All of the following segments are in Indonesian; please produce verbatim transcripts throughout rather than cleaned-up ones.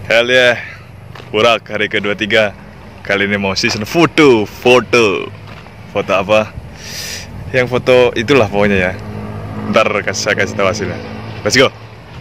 Hell yeah, Burak hari ke dua puluh tiga. Kali ini mau season foto. Foto Foto apa? Yang foto itulah pokoknya ya. Ntar kasih, saya kasih tahu hasilnya. Let's go.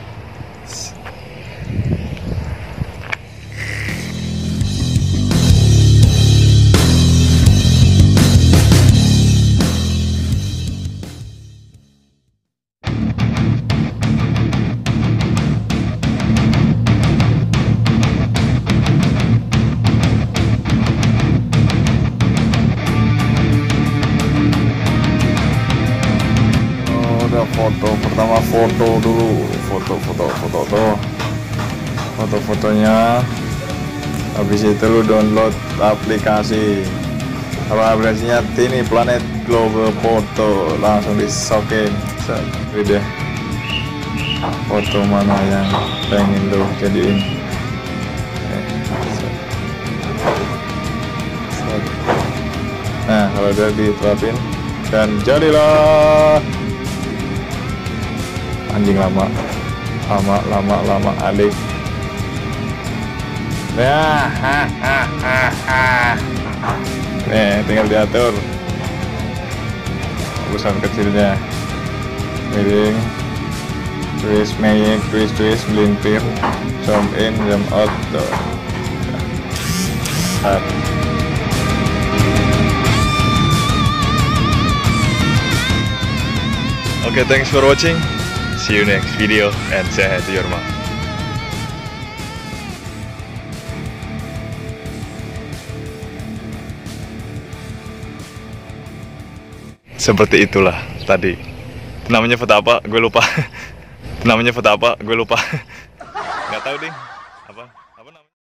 Foto pertama, foto dulu, foto foto foto tuh foto fotonya. Habis itu lu download aplikasi, apa aplikasinya, ini Planet Global Photo, langsung disokin. Ini deh foto mana yang pengen lu jadiin. Nah kalau udah diterapin dan jadilah anjing lama lama lama lama alik ya. Nih tinggal diatur urusan kecilnya, miring, twist, make, twist, twist, melintir, zoom in, zoom out tuh. Oke, okay, thanks for watching. See you next video and say hi to your mom. Seperti itulah tadi. Namanya foto apa? Gue lupa. Namanya foto apa? Gue lupa. Gak tahu ding. Apa? Apa namanya?